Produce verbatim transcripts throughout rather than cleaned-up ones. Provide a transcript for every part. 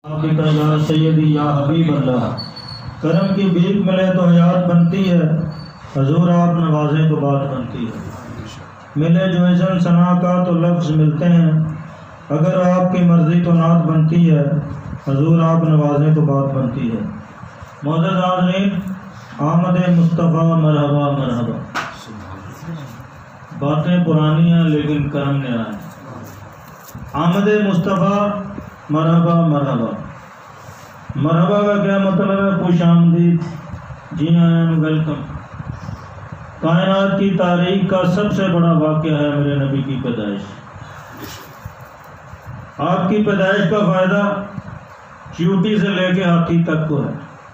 یا سیدی یا حبیب اللہ، کرم کی بھیک ملے تو حیات بنتی ہے، حضور آپ نوازیں تو بات بنتی ہے۔ ملے جو اذن ثنا کا تو لفظ ملتے ہیں، اگر آپ کی مرضی تو نعت بنتی ہے، حضور آپ نوازیں تو بات بنتی ہے۔ معزز حاضرین، آمد مصطفیٰ مرحبا مرحبا۔ باتیں پرانی ہیں لیکن کرم نیا ہے۔ آمد مصطفیٰ مرحبا مرحبا۔ مرحبا کا کیا مطلب ہے؟ خوش آمدید، جی آئیں، ویلکم۔ کائنات کی تاریخ کا سب سے بڑا واقعہ ہے میرے نبی کی پیدائش۔ آپ کی پیدائش کا فائدہ چیوٹی سے لے کے ہاتھی تک کو ہے،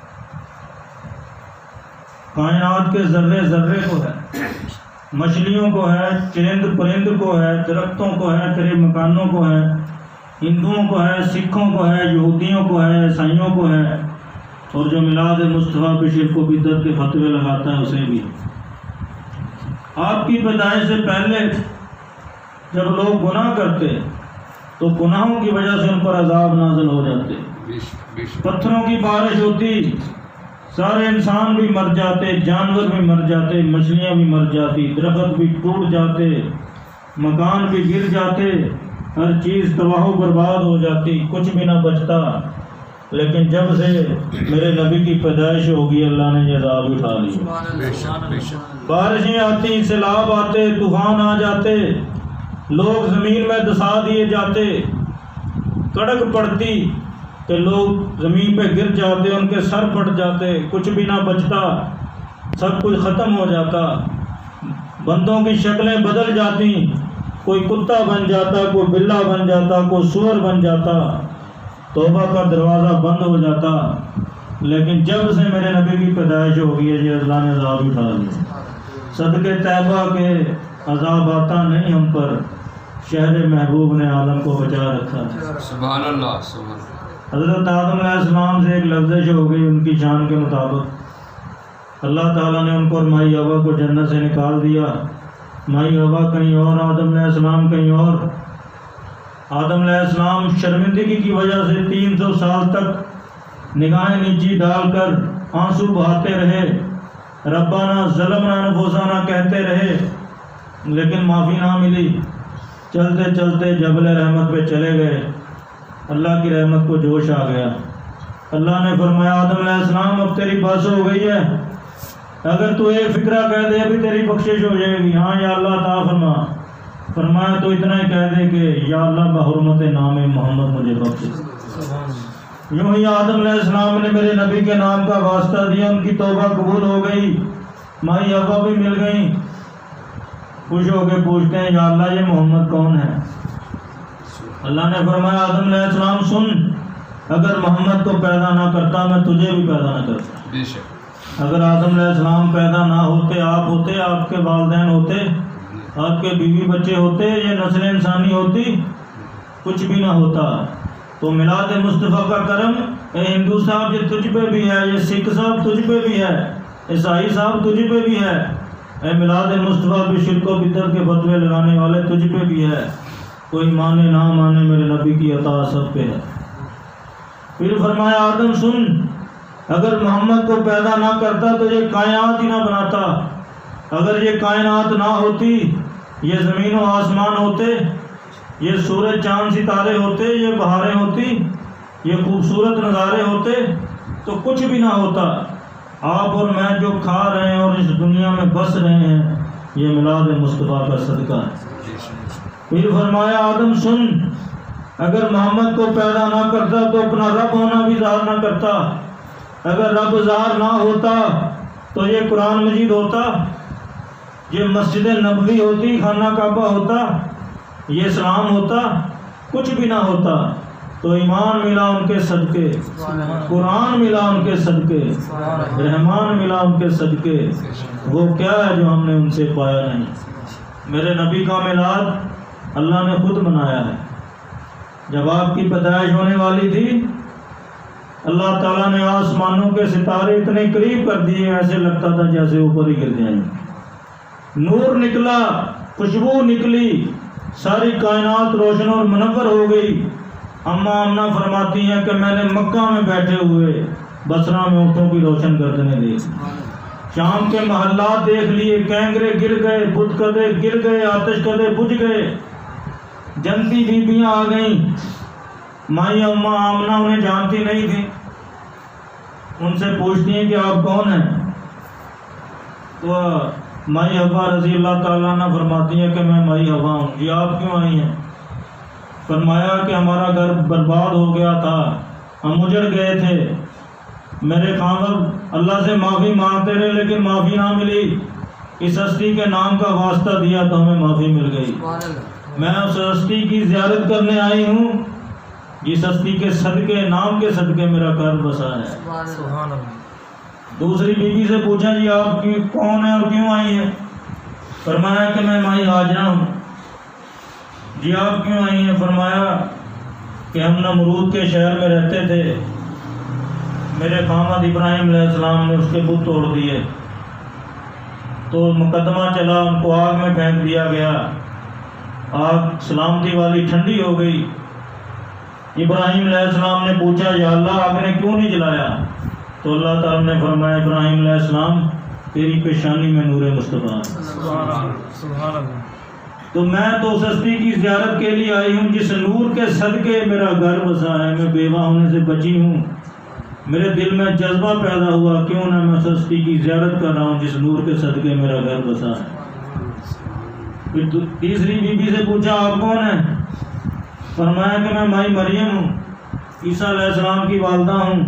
کائنات کے ذرے ذرے کو ہے، مچھلیوں کو ہے، چرند پرند کو ہے، درختوں کو ہے، قریب مکانوں کو ہے، ہندوؤں کو ہے، سکھوں کو ہے، یہودیوں کو ہے، عیسائیوں کو ہے، اور جو میلاد مصطفیٰ پہ شرک و بدعت کے فتوے لگاتا ہے اسے بھی۔ آپ کی پیدائش سے پہلے جب لوگ گناہ کرتے تو گناہوں کی وجہ سے ان پر عذاب نازل ہو جاتے، پتھروں کی بارش ہوتی، سارے انسان بھی مر جاتے، جانور بھی مر جاتے، مچھلیاں بھی مر جاتی، درخت بھی ٹوٹ جاتے، مکان بھی گر جاتے، ہر چیز تباہ و برباد ہو جاتی، کچھ بھی نہ بچتا۔ لیکن جب سے میرے نبی کی پیدائش ہوگی اللہ نے یہ عذاب اٹھا لی۔ بارشیں آتی، سیلاب آتے، طوفان آ جاتے، لوگ زمین میں دسا دیے جاتے، کڑک پڑتی کہ لوگ زمین پہ گر جاتے، ان کے سر پھٹ جاتے، کچھ بھی نہ بچتا، سب کچھ ختم ہو جاتا، بندوں کی شکلیں بدل جاتی، کوئی کتا بن جاتا، کوئی بلا بن جاتا، کوئی سور بن جاتا، توبہ کا دروازہ بند ہو جاتا۔ لیکن جب سے میرے نبی کی پیدائش ہوگی ہے یہ اللہ نے عذاب اٹھا لیا۔ صدقے طیبہ کے عذاب آتا نہیں ہم پر، شہر محبوب نے عالم کو بچا رکھا ہے۔ سبحان اللہ سبحان اللہ۔ حضرت آدم علیہ السلام سے ایک لفظش ہو گئی ان کی شان کے مطابق، اللہ تعالیٰ نے ان کو اور مائی حوا کو جنت سے نکال دیا۔ مائی حوا کہیں اور، آدم علیہ السلام کہیں اور۔ آدم علیہ السلام شرمندگی کی وجہ سے تین سو سال تک نگاہیں نیچی ڈال کر آنسو بہاتے رہے، ربنا ظلمنا انفسنا کہتے رہے، لیکن معافی نہ ملی۔ چلتے چلتے جبل رحمت پہ چلے گئے، اللہ کی رحمت کو جوش آ گیا۔ اللہ نے فرمایا آدم علیہ السلام اب تیری بس ہو گئی ہے، اگر تو ایک فکرہ کہہ دے ابھی تیری بخشش ہو جائے گی۔ ہاں یا اللہ عطا فرما۔ فرمایا تو اتنا ہی کہہ دے کہ یا اللہ بحرمت نام محمد مجھے بخش۔ یوں ہی آدم علیہ السلام نے میرے نبی کے نام کا واسطہ دیا، ان کی توبہ قبول ہو گئی، مائی حوا بھی مل گئیں۔ خوش ہو کے پوچھتے ہیں یا اللہ یہ محمد کون ہے؟ اللہ نے فرمایا آدم علیہ السلام سن، اگر محمد کو پیدا نہ کرتا میں تجھے بھی پیدا نہ کرتا۔ بے شک۔ اگر آدم علیہ السلام پیدا نہ ہوتے، آپ ہوتے، آپ کے والدین ہوتے، آپ کے بیوی بچے ہوتے، یہ نسل انسانی ہوتی، کچھ بھی نہ ہوتا۔ تو میلاد مصطفیٰ کا کرم، اے ہندو صاحب یہ تجھ پہ بھی ہے، یہ سکھ صاحب تجھ پہ بھی ہے، عیسائی صاحب تجھ پہ بھی ہے، اے میلاد مصطفیٰ پہ شرک و بدعت کے فتوے لگانے والے تجھ پہ بھی ہے۔ کوئی مانے نہ مانے میرے نبی کی عطا سب پہ ہے۔ پھر فرمایا آدم سن، اگر محمد کو پیدا نہ کرتا تو یہ کائنات ہی نہ بناتا، اگر یہ کائنات نہ ہوتی، یہ زمین و آسمان ہوتے، یہ سورج چاند ستارے ہوتے، یہ بہاریں ہوتی، یہ خوبصورت نظارے ہوتے، تو کچھ بھی نہ ہوتا۔ آپ اور میں جو کھا رہے ہیں اور اس دنیا میں بس رہے ہیں یہ میلاد مصطفیٰ کا صدقہ ہے۔ پھر فرمایا آدم سن، اگر محمد کو پیدا نہ کرتا تو اپنا رب ہونا بھی ظاہر نہ کرتا، اگر رب ظاہر نہ ہوتا تو یہ قرآن مجید ہوتا، یہ مسجد نبوی ہوتی، خانہ کعبہ ہوتا، یہ اسلام ہوتا، کچھ بھی نہ ہوتا۔ تو ایمان ملا ان کے صدقے، قرآن ملا ان کے صدقے، رحمان ملا ان کے صدقے، وہ کیا ہے جو ہم نے ان سے پایا نہیں۔ میرے نبی کا میلاد اللہ نے خود منایا ہے۔ جب آپ کی پیدائش ہونے والی تھی اللہ تعالیٰ نے آسمانوں کے ستارے اتنے قریب کر دیے ایسے لگتا تھا جیسے اوپر ہی گر جائیں۔ نور نکلا، خوشبو نکلی، ساری کائنات روشن اور منور ہو گئی۔ اما آمنہ فرماتی ہیں کہ میں نے مکہ میں بیٹھے ہوئے بصرہ میں اونٹوں کی روشن گردنیں دیکھی، شام کے محلات دیکھ لیے، کینگرے گر گئے، بت کدے گر گئے، آتش کدے بجھ گئے، جنتی بیبیاں آ گئیں۔ مائی اما آمنہ انہیں جانتی نہیں تھی، ان سے پوچھتی ہیں کہ آپ کون ہیں؟ تو مائی حوا رضی اللہ تعالیٰ عنہ فرماتی ہیں کہ میں مائی حوا ہوں۔ جی آپ کیوں آئی ہیں؟ فرمایا کہ ہمارا گھر برباد ہو گیا تھا، ہم اجڑ گئے تھے، میرے خاوند اللہ سے معافی مانگتے رہے لیکن معافی نہ ملی، اس ہستی کے نام کا واسطہ دیا تو ہمیں معافی مل گئی۔ میں اس ہستی کی زیارت کرنے آئی ہوں جس ہستی کے صدقے نام کے صدقے میرا گھر بسا ہے۔ سبحان اللہ۔ دوسری بیوی سے پوچھا جی آپ کی کون ہے اور کیوں آئی ہیں؟ فرمایا کہ میں مائی ہاجرہ ہوں۔ جی آپ کیوں آئی ہیں؟ فرمایا کہ ہم نمرود کے شہر میں رہتے تھے، میرے خامد ابراہیم علیہ السلام نے اس کے بت توڑ دیے تو مقدمہ چلا، ان کو آگ میں پھینک دیا گیا، آگ سلامتی والی ٹھنڈی ہو گئی۔ ابراہیم علیہ السلام نے پوچھا یا اللہ آپ نے کیوں نہیں جلایا؟ تو اللہ تعالیٰ نے فرمایا ابراہیم علیہ السلام تیری پیشانی میں نور مصطفیٰ ہے۔ سبحان اللہ۔ تو میں تو اس ہستی کی زیارت کے لیے آئی ہوں جس نور کے صدقے میرا گھر بسا ہے، میں بیوہ ہونے سے بچی ہوں، میرے دل میں جذبہ پیدا ہوا کیوں نہ میں اس ہستی کی زیارت کر رہا ہوں جس نور کے صدقے میرا گھر بسا ہے۔ پھر تیسری بیوی سے پوچھا آپ کون ہیں؟ فرمایا کہ میں مائی مریم ہوں، عیسیٰ علیہ السلام کی والدہ ہوں۔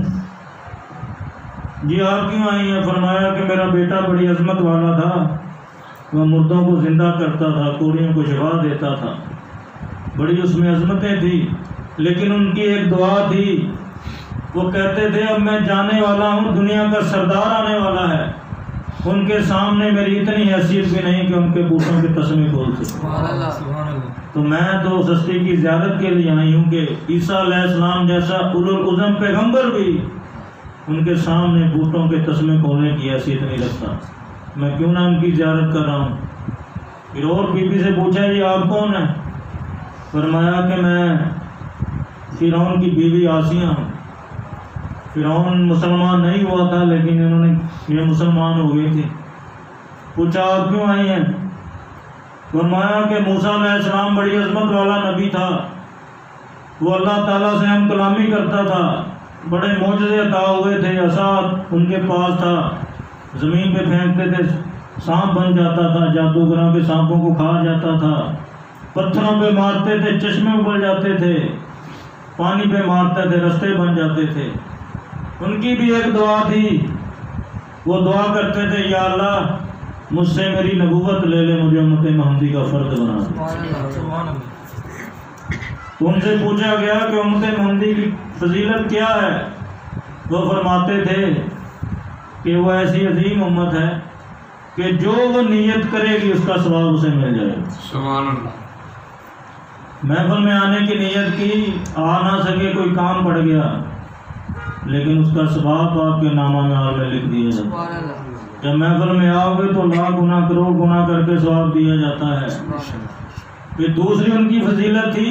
جی آپ کیوں آئی ہیں؟ فرمایا کہ میرا بیٹا بڑی عظمت والا تھا، وہ مردوں کو زندہ کرتا تھا، کوڑیوں کو شفا دیتا تھا، بڑی اس میں عظمتیں تھیں، لیکن ان کی ایک دعا تھی، وہ کہتے تھے اب میں جانے والا ہوں، دنیا کا سردار آنے والا ہے، ان کے سامنے میری اتنی حیثیت بھی نہیں کہ ان کے بوٹوں کے تسمے کھول سکوں۔ تو میں تو اس ہستی کی زیارت کے لیے آئی ہوں کہ عیسیٰ علیہ السلام جیسا اولو العزم پیغمبر بھی ان کے سامنے بوٹوں کے تسمے کھولنے کی حیثیت نہیں رکھتا، میں کیوں نہ ان کی زیارت کر رہا ہوں۔ پھر اور بی بی سے پوچھا جی آپ کون ہیں؟ فرمایا کہ میں فرعون کی بیوی آسیہ ہوں۔ فرعون مسلمان نہیں ہوا تھا لیکن انہوں نے یہ مسلمان ہو گئی تھی۔ پوچھا آپ کیوں آئی ہیں؟ فرمایا کہ موسیٰ علیہ السلام بڑی عظمت والا نبی تھا، وہ اللہ تعالیٰ سے ہم کلامی کرتا تھا، بڑے معجزے عطا ہوئے تھے، عصا ان کے پاس تھا، زمین پہ پھینکتے تھے سانپ بن جاتا تھا، جادوگروں کے سانپوں کو کھا جاتا تھا، پتھروں پہ مارتے تھے چشمے ابل جاتے تھے، پانی پہ مارتے تھے رستے بن جاتے تھے۔ ان کی بھی ایک دعا تھی، وہ دعا کرتے تھے یا اللہ مجھ سے میری نبوت لے لے، مجھے امت محمدی کا فرد بنا دے۔ تو ان سے پوچھا گیا کہ امت محمدی کی فضیلت کیا ہے؟ وہ فرماتے تھے کہ وہ ایسی عظیم امت ہے کہ جو وہ نیت کرے گی اس کا ثواب اسے مل جائے گا۔ سبحان اللہ۔ محفل میں آنے کی نیت کی، آ نہ سکے، کوئی کام پڑ گیا، لیکن اس کا ثواب آپ کے نامہ میں حال میں لکھ دیا جاتا ہے۔ جب محفل میں آؤ گے تو لاکھ گنا کروڑ گنا کر کے ثواب دیا جاتا ہے۔ پھر دوسری ان کی فضیلت تھی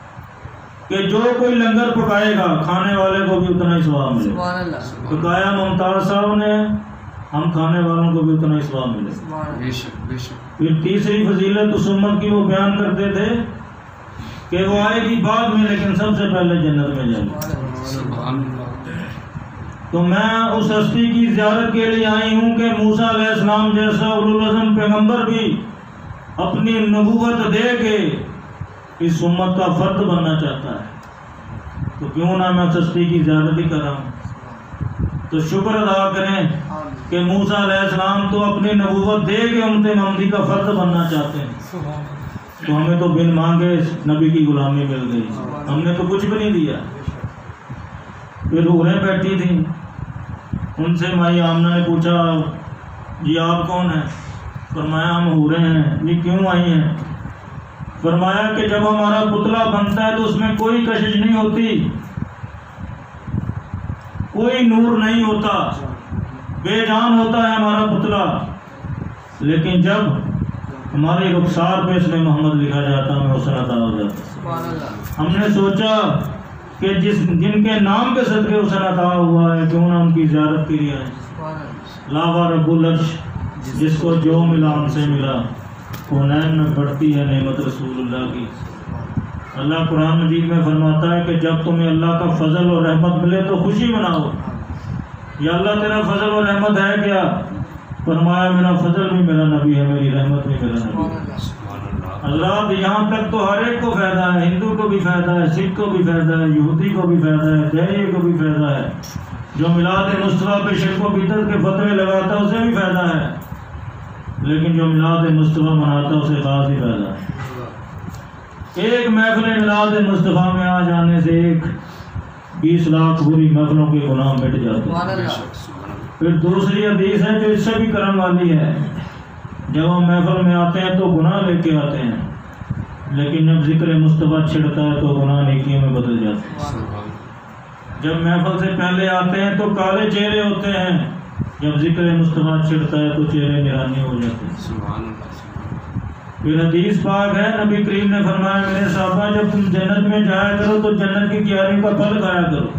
کہ جو کوئی لنگر پکائے گا کھانے والے کو بھی اتنا ہی ثواب ملے گا۔ پکایا ممتاز صاحب نے، ہم کھانے والوں کو بھی اتنا ہی ثواب ملے گا۔ بے شک بے شک۔ پھر تیسری فضیلت اس امت کی وہ بیان کرتے تھے کہ وہ آئے گی بعد میں لیکن سب سے پہلے جنت میں جائے گی۔ سبحان اللہ۔ تو میں اس ہستی کی زیارت کے لیے آئی ہوں کہ موسیٰ علیہ السلام جیسا اولو العزم پیغمبر بھی اپنی نبوت دے کے اس امت کا فرد بننا چاہتا ہے، تو کیوں نہ میں اس ہستی کی زیارت ہی کر رہا ہوں۔ تو شکر ادا کریں کہ موسیٰ علیہ السلام تو اپنی نبوت دے کے امت محمدی کا فرد بننا چاہتے ہیں، تو ہمیں تو بن مانگے نبی کی غلامی مل گئی، ہم نے تو کچھ بھی نہیں دیا۔ پھر حوریں بیٹھی تھیں، ان سے مائی آمنہ نے پوچھا جی آپ کون ہیں؟ فرمایا ہم حوریں ہیں۔ جی کیوں آئی ہیں؟ فرمایا کہ جب ہمارا پتلا بنتا ہے تو اس میں کوئی کشش نہیں ہوتی، کوئی نور نہیں ہوتا، بے جان ہوتا ہے ہمارا پتلا، لیکن جب ہماری رخسار پہ اس میں محمد لکھا جاتا ہے ہمیں حوصلہ عطا ہو جاتا ہے۔ ہم نے سوچا کہ جس جن کے نام کے صدقے حسن عطا ہوا ہے کیوں نہ ان کی زیارت کی ہے. لاوا رب العرش جس کو جو ملا ان سے ملا. کونین میں بڑھتی ہے نعمت رسول اللہ کی. اللہ قرآن مجید میں فرماتا ہے کہ جب تمہیں اللہ کا فضل اور رحمت ملے تو خوشی مناؤ. یا اللہ تیرا فضل اور رحمت ہے کیا؟ فرمایا میرا فضل بھی میرا نبی ہے, میری رحمت بھی میرا نبی ہے. حضرات یہاں تک تو ہر ایک کو فائدہ ہے, ہندو کو بھی فائدہ ہے, سکھ کو بھی فائدہ ہے, یہودی کو بھی فائدہ ہے, دہری کو بھی فائدہ ہے. جو میلاد مصطفیٰ پہ شرک و بدعت کے فتوے لگاتا ہے اسے بھی فائدہ ہے, لیکن جو میلاد مصطفیٰ مناتا ہے اسے خاص ہی فائدہ ہے. ایک محفل میلاد مصطفیٰ میں آ جانے سے ایک بیس لاکھ بری محفلوں کے گناہ مٹ جاتے ہیں. پھر دوسری حدیث ہے جو اس سے بھی کرم والی ہے, جب ہم محفل میں آتے ہیں تو گناہ لے کے آتے ہیں, لیکن جب ذکر مصطفیٰ چھڑتا ہے تو گناہ نیکیوں میں بدل جاتے ہیں. جب محفل سے پہلے آتے ہیں تو کالے چہرے ہوتے ہیں, جب ذکر مصطفیٰ چھڑتا ہے تو چہرے نورانی ہو جاتے ہیں. پھر حدیث پاک ہے, نبی کریم نے فرمایا میرے صحابہ جب تم جنت میں جایا کرو تو جنت کی کیاریوں کا پھل کھایا کرو.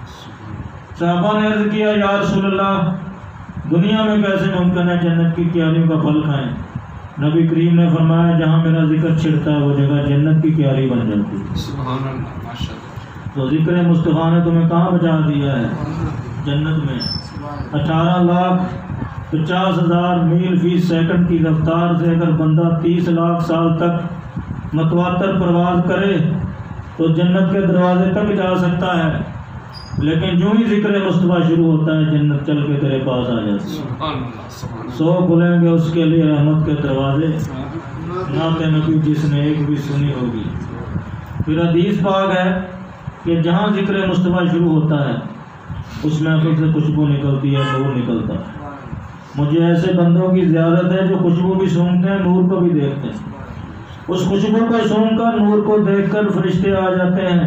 صحابہ نے عرض کیا یا رسول اللہ دنیا میں کیسے ممکن ہے جنت کی کیاریوں کا پھل کھائیں؟ نبی کریم نے فرمایا جہاں میرا ذکر چھڑتا ہے وہ جگہ جنت کی کیاری بن جاتی ہے. سبحان اللہ ماشاءاللہ. تو ذکر مصطفیٰ نے تمہیں کہاں بچا دیا ہے؟ جنت میں. اٹھارہ لاکھ پچاس ہزار میل فی سیکنڈ کی رفتار سے اگر بندہ تیس لاکھ سال تک متواتر پرواز کرے تو جنت کے دروازے تک جا سکتا ہے, لیکن جو ہی ذکر مصطفیٰ شروع ہوتا ہے جنت چل کے تیرے پاس آ جاتی ہے. سو کھلیں گے اس کے لیے رحمت کے دروازے, نعت نبی جس نے ایک بھی سنی ہوگی. پھر حدیث پاک ہے کہ جہاں ذکر مصطفیٰ شروع ہوتا ہے اس محفل سے خوشبو نکلتی ہے, نور نکلتا ہے. مجھے ایسے بندوں کی زیارت ہے جو خوشبو بھی سونگتے ہیں نور کو بھی دیکھتے ہیں. اس خوشبو کو سونگ کر نور کو دیکھ کر فرشتے آ جاتے ہیں,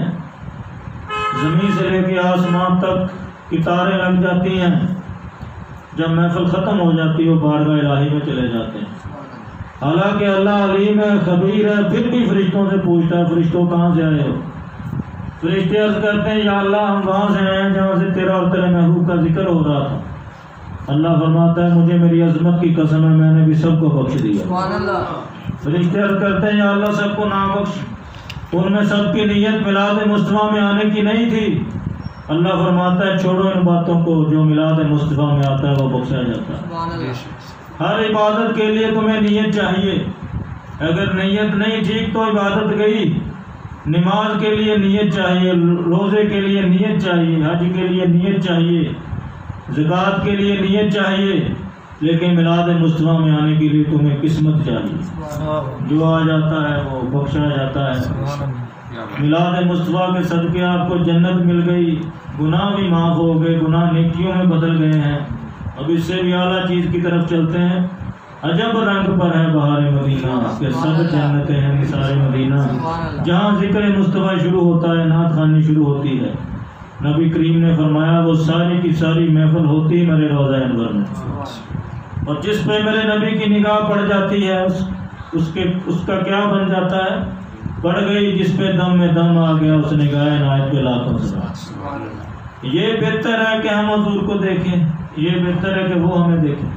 زمین سے لے کے آسمان تک کتاریں لگ جاتی ہیں. جب محفل ختم ہو جاتی ہے وہ بارگاہ الہی میں چلے جاتے ہیں. حالانکہ اللہ علیم ہے, خبیر ہے, پھر بھی فرشتوں سے پوچھتا ہے فرشتوں کہاں سے آئے ہو؟ فرشتے عرض کرتے ہیں یا اللہ ہم وہاں سے آئے ہیں جہاں سے تیرا اور تیرے محبوب کا ذکر ہو رہا تھا. اللہ فرماتا ہے مجھے میری عظمت کی قسم ہے میں نے بھی سب کو بخش دیا. فرشتے عرض کرتے ہیں یا اللہ سب کو نہ بخش, ان میں سب کی نیت میلاد مصطفیٰ میں آنے کی نہیں تھی. اللہ فرماتا ہے چھوڑو ان باتوں کو, جو میلاد مصطفیٰ میں آتا ہے وہ بخشا جاتا ہے. ہر عبادت کے لیے تمہیں نیت چاہیے, اگر نیت نہیں ٹھیک تو عبادت گئی. نماز کے لیے نیت چاہیے, روزے کے لیے نیت چاہیے, حج کے لیے نیت چاہیے, زکوٰۃ کے لیے نیت چاہیے, لیکن میلاد مصطفیٰ میں آنے کے لیے تمہیں قسمت چاہیے. جو آ جاتا ہے وہ بخشا جاتا ہے. میلاد مصطفیٰ کے صدقے آپ کو جنت مل گئی, گناہ بھی معاف ہو گئے, گناہ نیکیوں میں بدل گئے ہیں. اب اس سے بھی اعلیٰ چیز کی طرف چلتے ہیں. عجب رنگ پر ہے بہار مدینہ کہ سب جنتیں ہیں نثار مدینہ. جہاں ذکر مصطفیٰ شروع ہوتا ہے نعت خوانی شروع ہوتی ہے. نبی کریم نے فرمایا وہ ساری کی ساری محفل ہوتی میرے روضہ انور میں, اور جس پہ میرے نبی کی نگاہ پڑ جاتی ہے اس اس کے اس کا کیا بن جاتا ہے؟ پڑ گئی جس پہ دم میں دم آ گیا اس نگاہ عنایت پہ لاکھوں سے. یہ بہتر ہے کہ ہم حضور کو دیکھیں, یہ بہتر ہے کہ وہ ہمیں دیکھیں.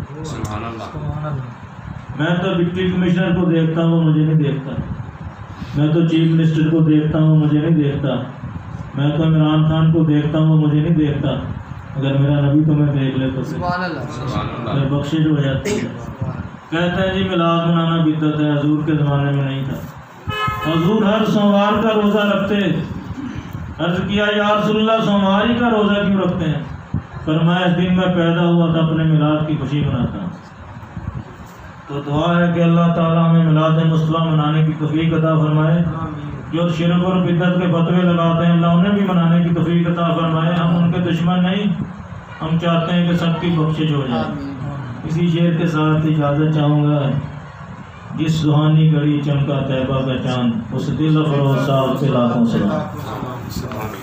میں تو ڈپٹی کمشنر کو دیکھتا ہوں وہ مجھے نہیں دیکھتا, میں تو چیف منسٹر کو دیکھتا ہوں وہ مجھے نہیں دیکھتا, میں تو عمران خان کو دیکھتا ہوں وہ مجھے نہیں دیکھتا. اگر میرا نبی تمہیں دیکھ لے تو پھر بخشش ہو جاتی ہے. کہتے ہیں جی میلاد منانا بدعت ہے, حضور کے زمانے میں نہیں تھا. حضور ہر سوموار کا روزہ رکھتے. عرض کیا یا رسول اللہ سوموار ہی کا روزہ کیوں رکھتے ہیں؟ فرمایا اس دن میں پیدا ہوا تھا اپنے میلاد کی خوشی مناتا ہوں. تو دعا ہے کہ اللہ تعالیٰ ہمیں میلاد مصطفیٰ منانے کی توفیق عطا فرمائے. جو شرک اور بدعت کے فتوے لگاتے ہیں اللہ انہیں بھی منانے کی توفیق عطا فرمائے. ہم ان کے دشمن نہیں, ہم چاہتے ہیں کہ سب کی بخشش ہو جائے. اسی شعر کے ساتھ اجازت چاہوں گا. جس سہانی گھڑی چمکا طیبہ کا چاند, اس دل فروز صاحب سے لاکھوں سلام.